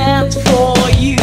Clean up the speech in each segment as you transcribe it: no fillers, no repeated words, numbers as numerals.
dance for you.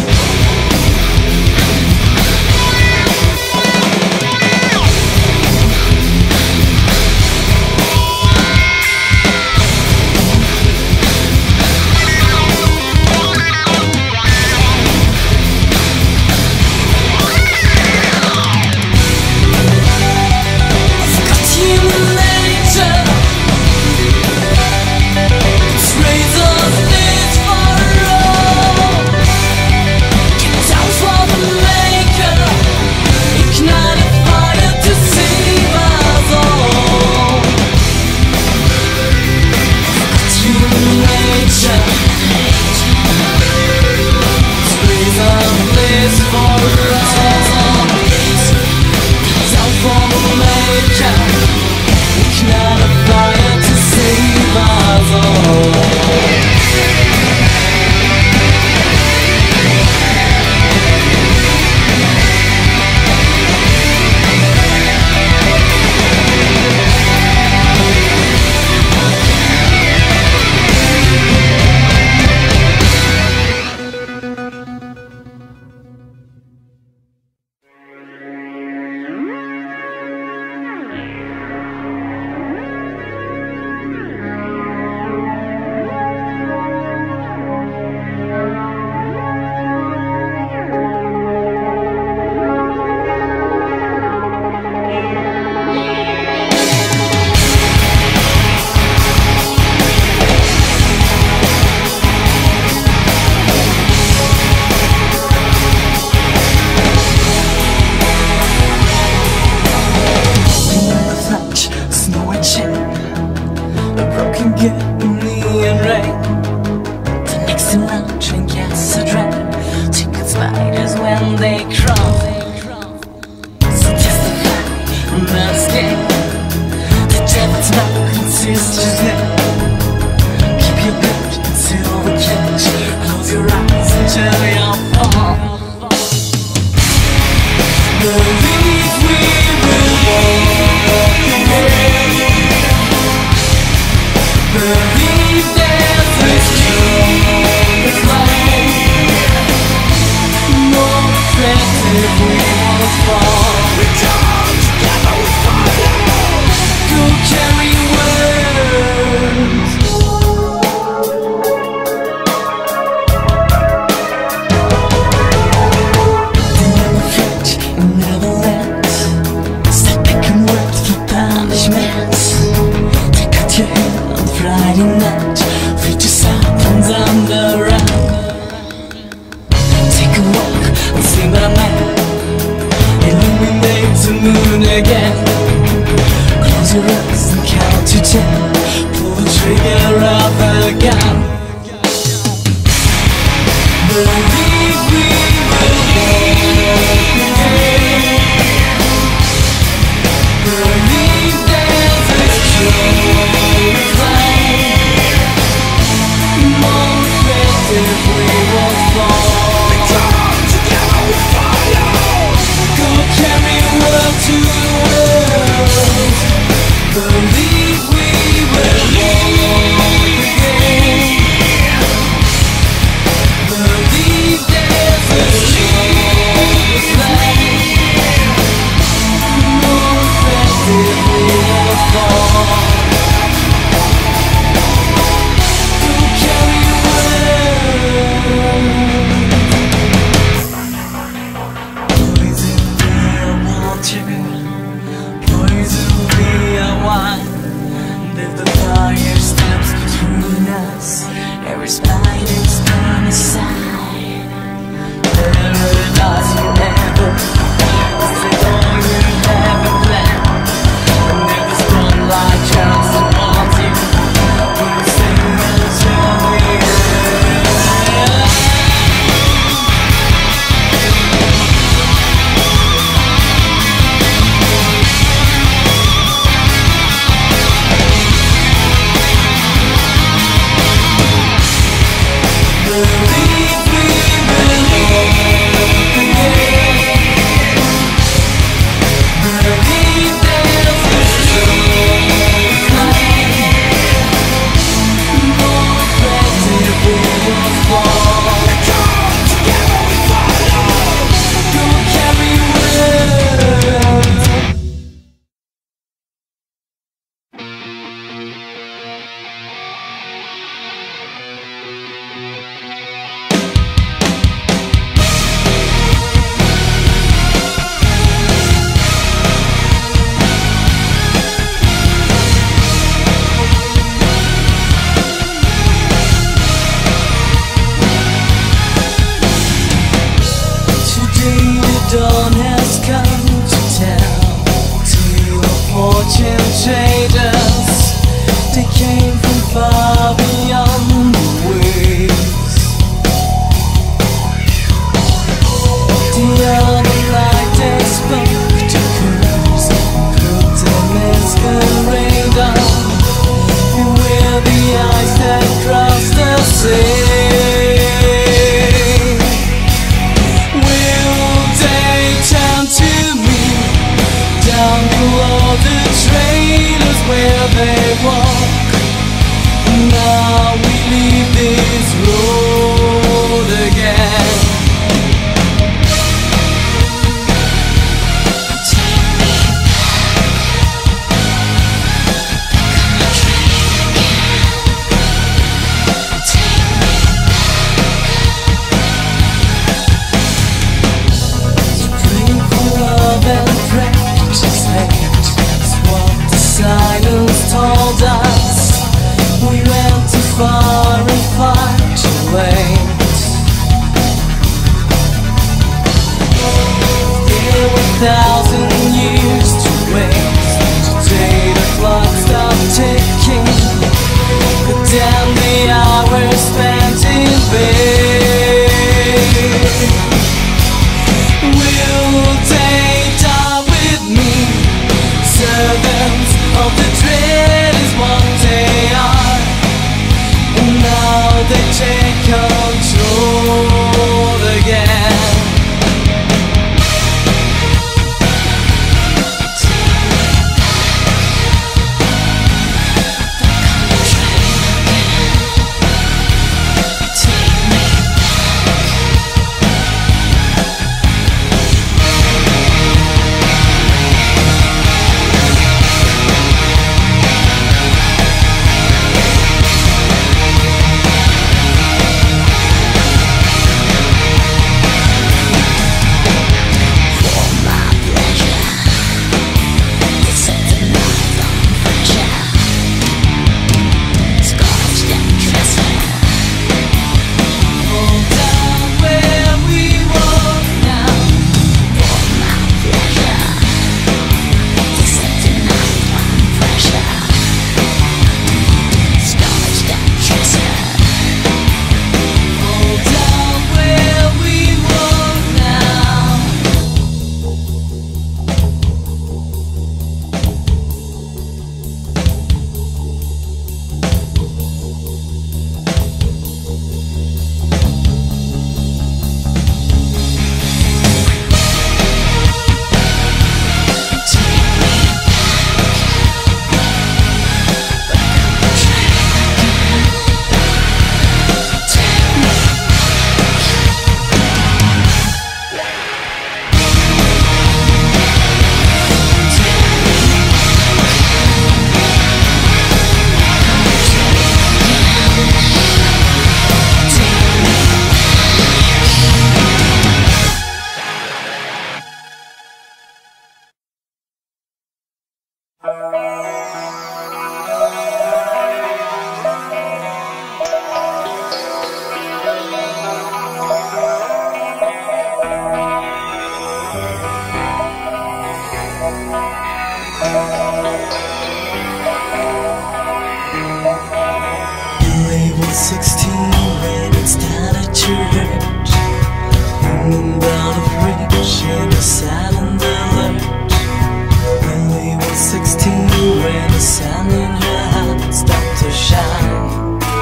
hurt. And out of reach in a silent alert. Lily was 16 when the sun in her heart stopped to shine.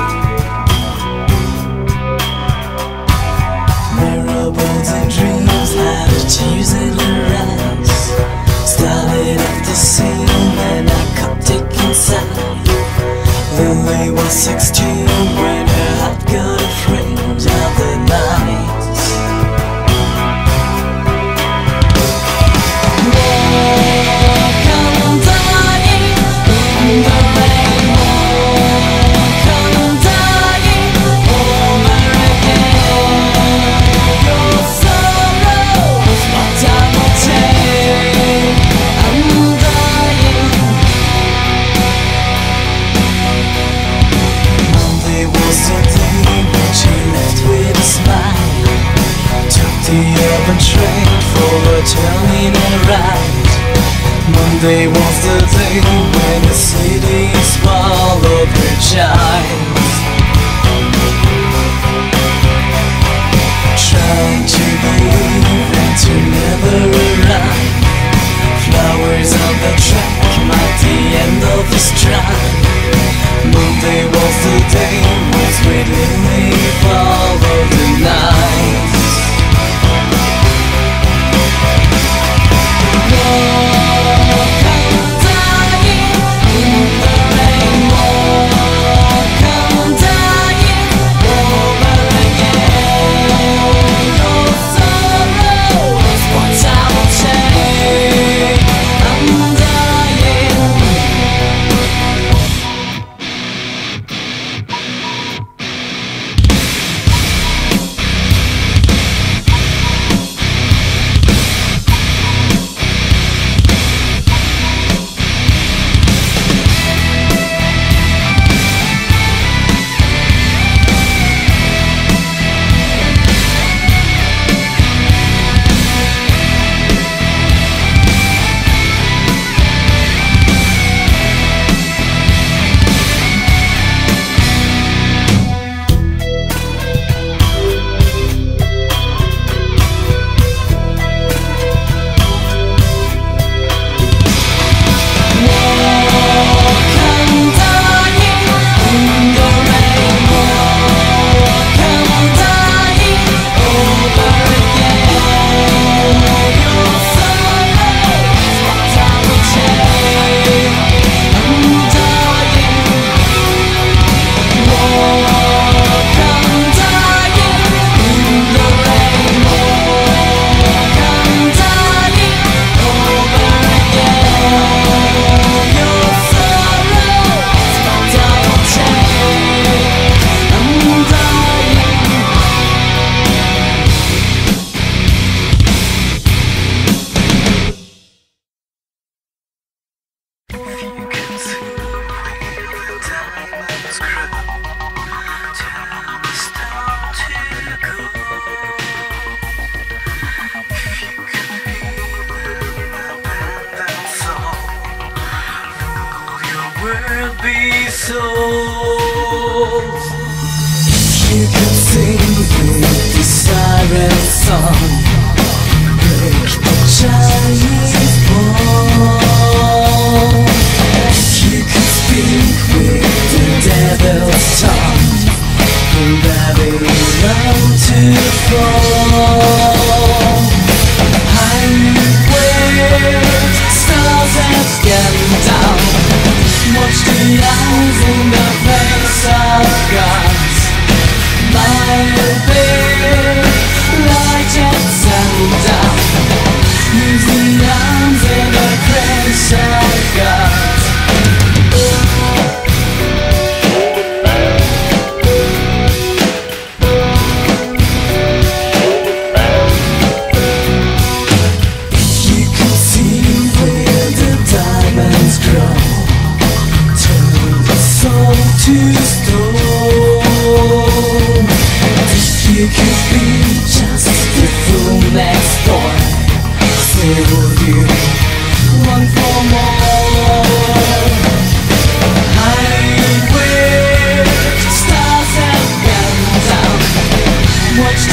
Miracles and dreams had a tears in her eyes. Started off the scene and I kept it inside. Lily was 16 when her heart got afraid of the night. Train for a turning and ride. Monday was the day when the city swallowed her child. Trying to believe and to never arrive. Flowers on the track mark the end of the stride. Monday was the day when sweet Lily followed the night. Be sold. You can sing with the siren song, break the Chinese ball. You can speak with the devil's tongue, and Babylon to fall. Highway stars have gone down. Watch the eyes in the face of God. My big light and sundown. Use the arms in the grace of God. You can see where the diamonds grow. To stone. You could be just the fool next door. Say would you want for more? Highway stars have gone down. Watch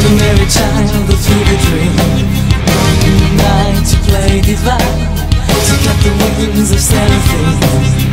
ordinary child that through the dream. One night to play divine, to cut the wings of seraphim.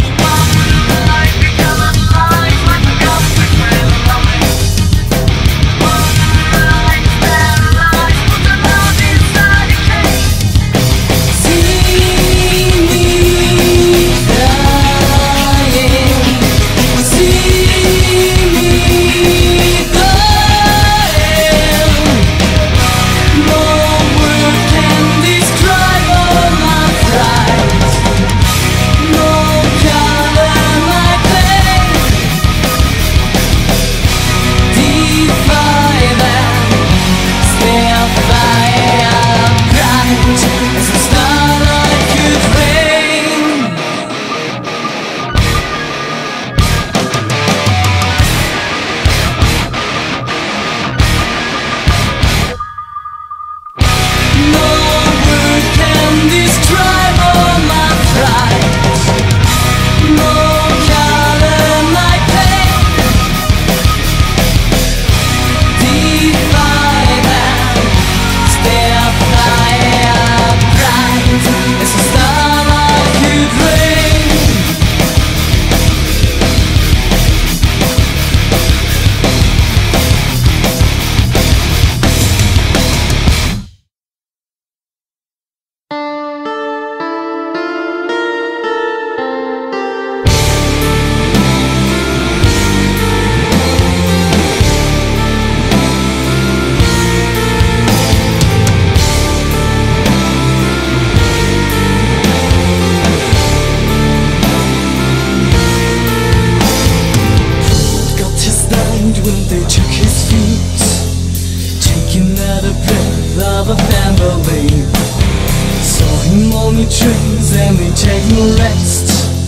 Trains and we take no rest.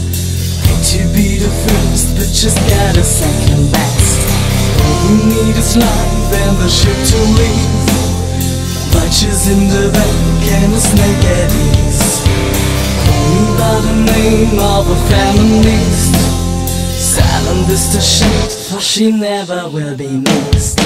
Hate to be the first, but just got a second best. All we need is life and the ship to leave. Bunches in the back and a snake at ease. Call me by the name of a feminist. Silent is the shit, for she never will be missed.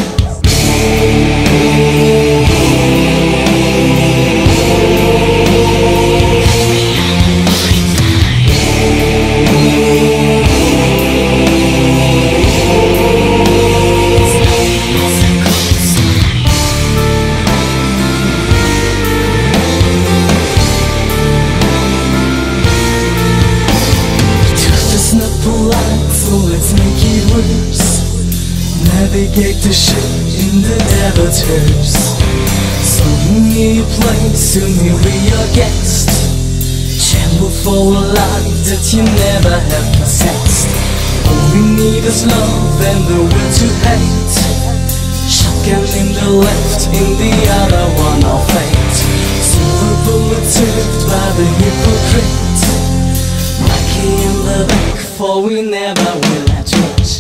Navigate the ship in the avatars. So near your place, soon here we your guest. Tremble for a life that you never have possessed. All we need is love and the will to hate. Shotgun in the left, in the other one our fate. Silver bullet tipped by the hypocrite. Mikey in the back, for we never will admit.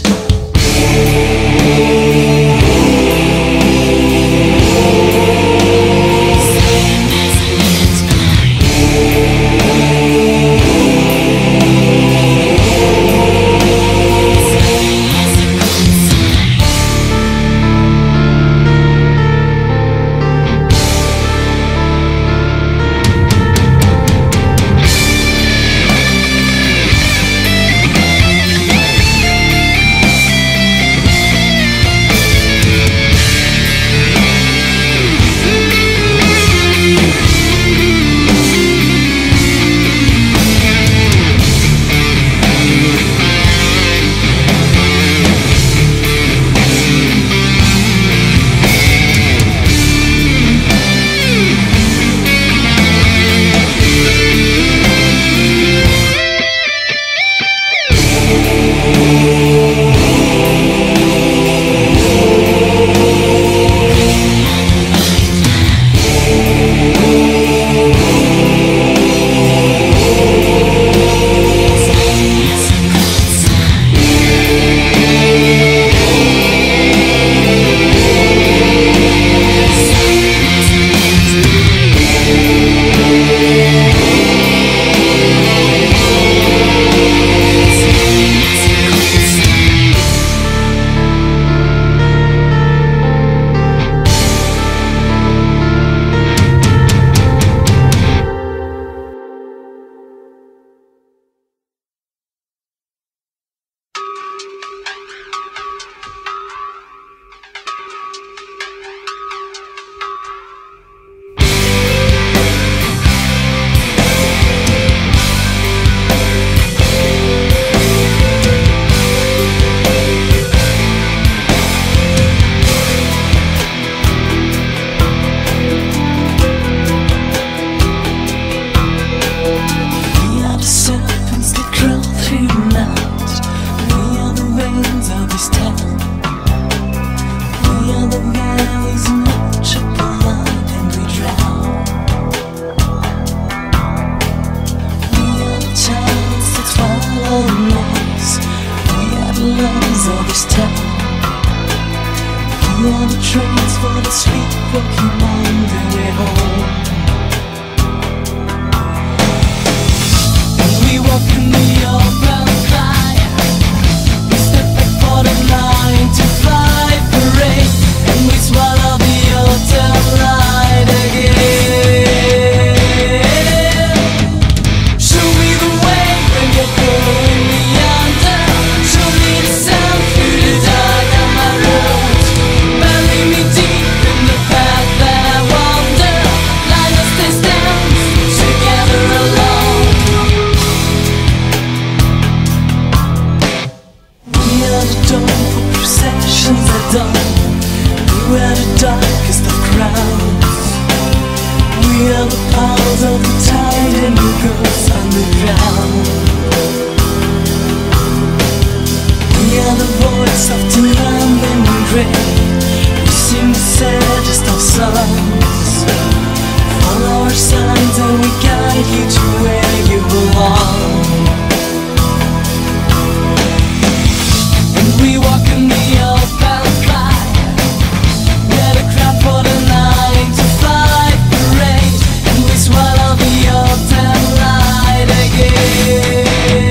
sons. Follow our signs and we guide you to where you belong. And we walk in the open fire, where the crowd for the 9 to 5 parade, and we swallow the old time light again.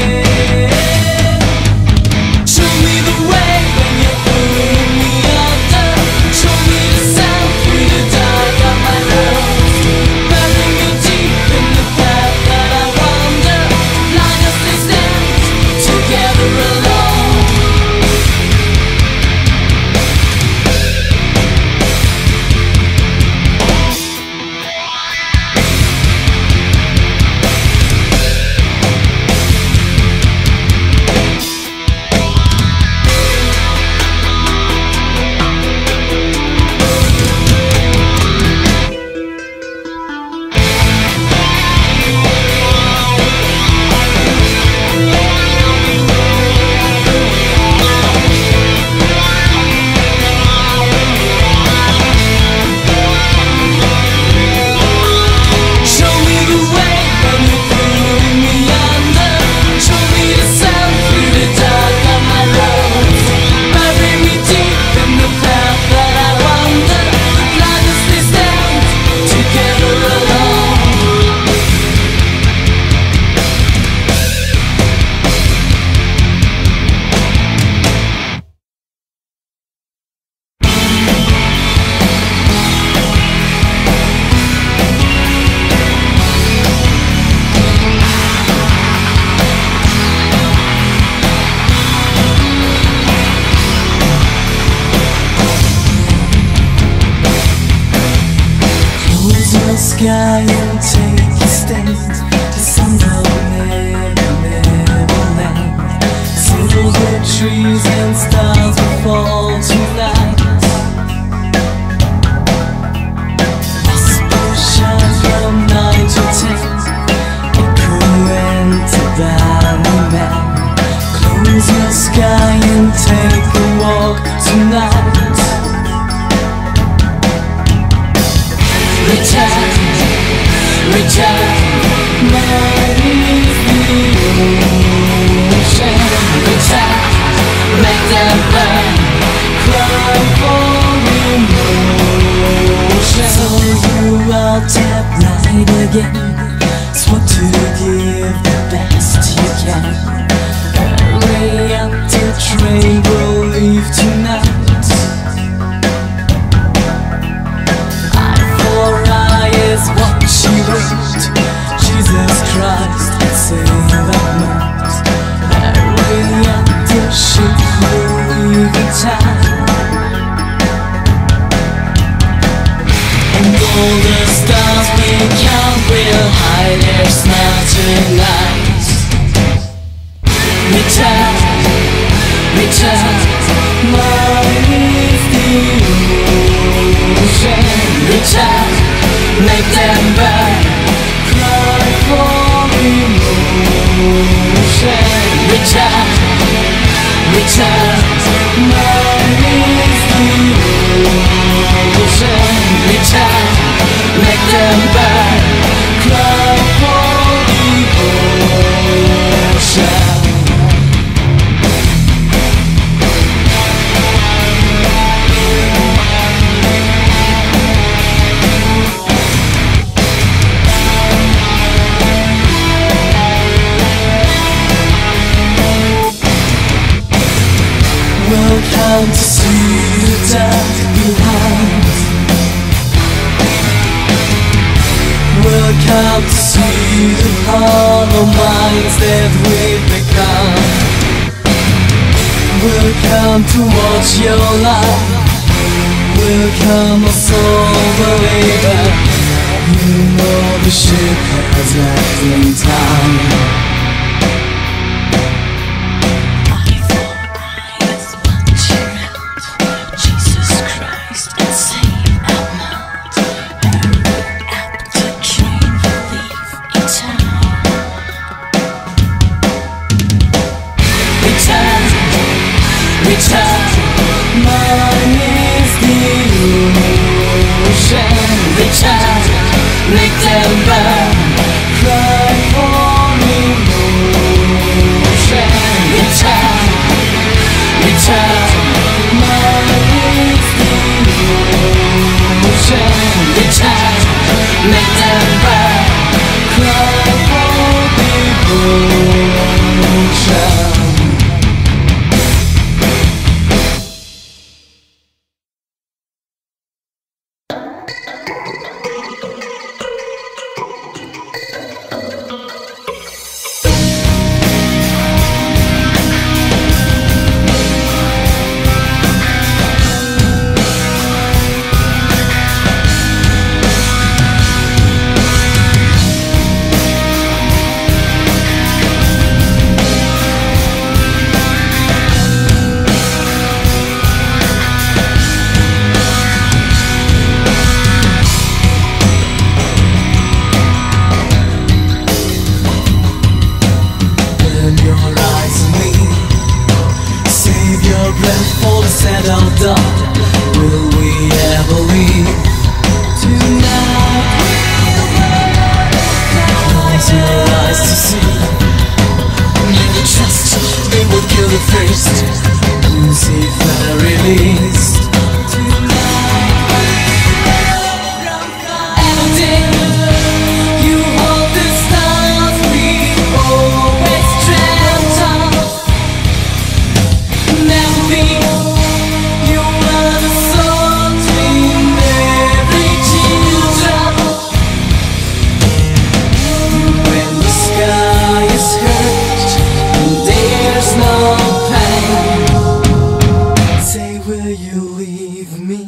Show me the way when you're pulling me under. Show me the sound through the dark of my lungs. Bury me deep in the path that I wander. Blind as they stand, together alone. Sky and take a stand. The sun will never land. Silver trees and stars will fall tonight. Whisper shines from 9 to 10. It could enter Batman. Close your sky and take a walk tonight. Return, return, mine is the ocean. Return, make them burn, cry for emotion. So you will tap right again, swore to give the best you can. Hurry up, the train will leave tonight. What she wrote, Jesus Christ, save that night. Hurry up, the ship will leave in time. And all the stars we count will hide their smile tonight. Return, return, mine is the ocean. Return, make them burn, cry for emotion. Return, return, mine is the ocean. Return, make them burn, cry for emotion. Welcome to see the dark behind. Welcome to see the hollow minds that we've become. Welcome to watch your life. Welcome, a soul believer. You know the ship has left in time. Return, mine is the ocean. time, make them burn, cry for devotion. For the settled dawn, will we ever leave? Tonight close your eyes to see. Never trust, they will kill the first. Lucifer released. Will you leave me?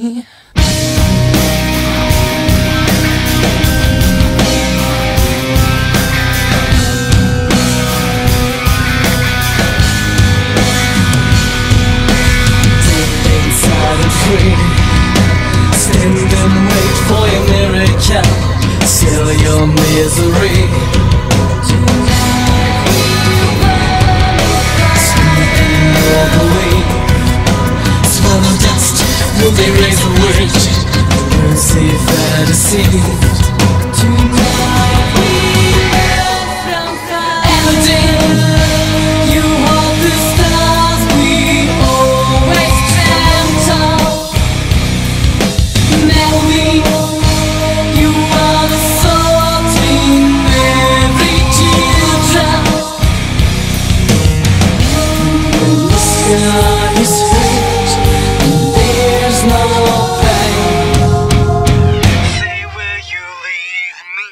Deep inside and free, stand and wait for your miracle, seal your misery. Sleep in your belief. Will they raise the witch? Lucifer deceived. Tonight we live from fire. Evident, you hold the stars we always dreamt of. Melody, you are the salt in every teardrop. When the sky is hurt, no pain. Say, will you leave me?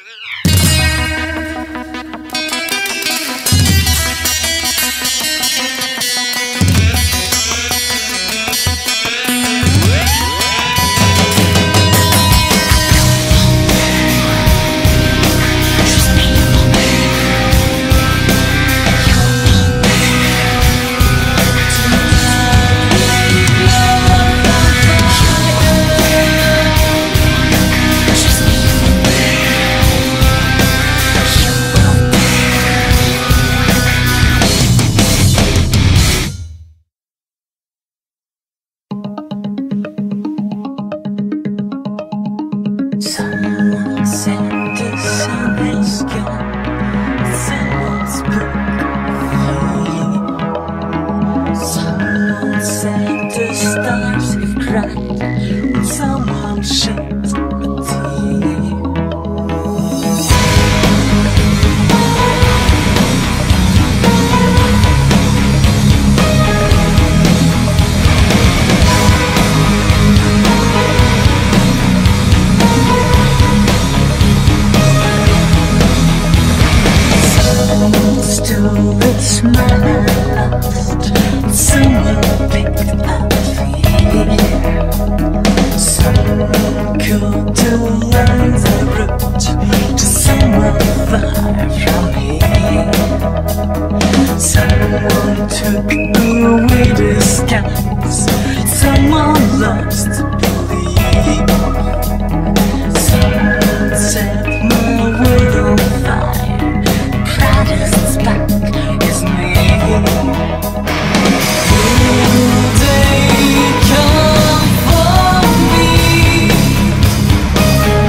Someone said the sun is gone. Someone's broken. Someone said the stars have cried. Someone shed a tear. Stole its manner lost. Someone picked up fear. Someone caught the lines I wrote to someone far from here. Someone took away the skies. Someone lost belief. Someone set my world on fire. Proudest back is me. Will they come for me?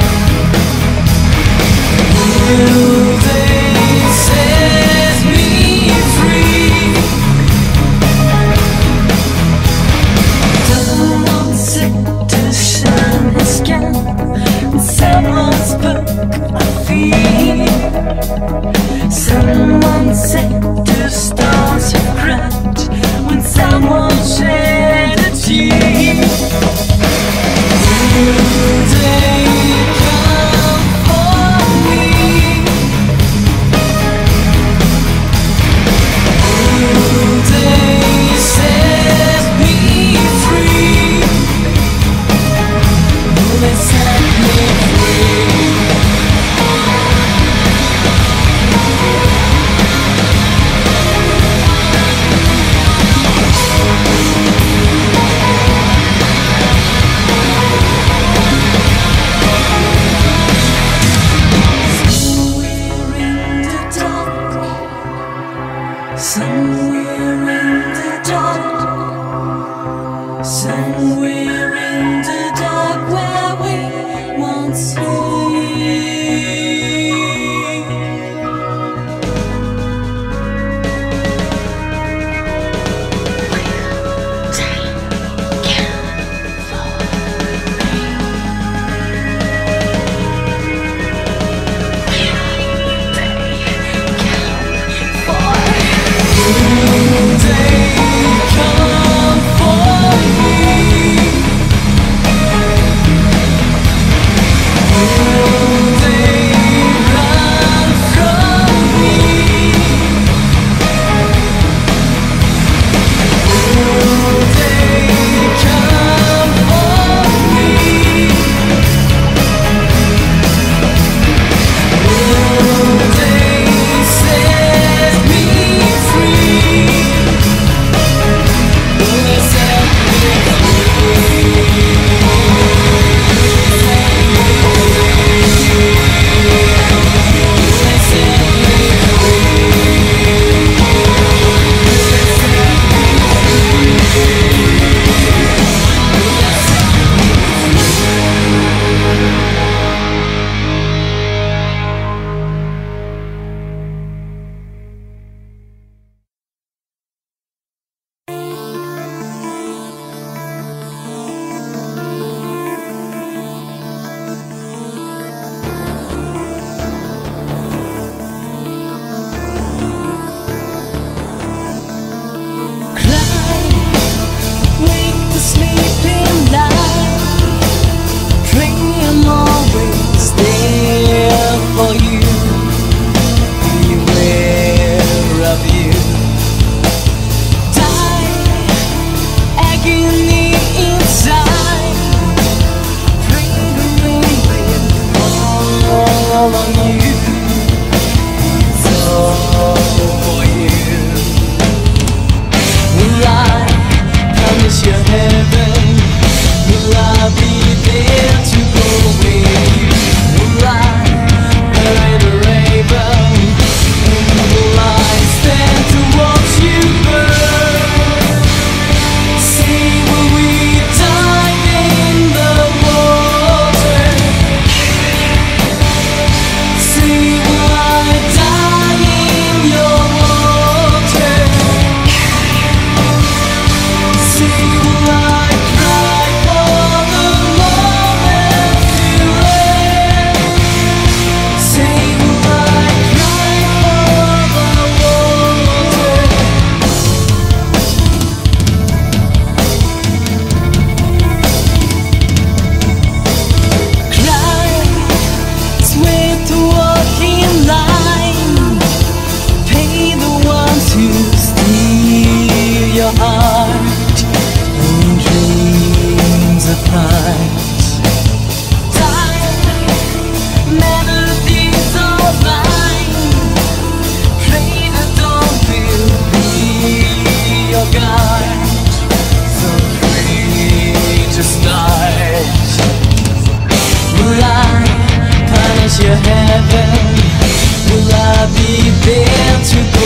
is your heaven? Will I be there to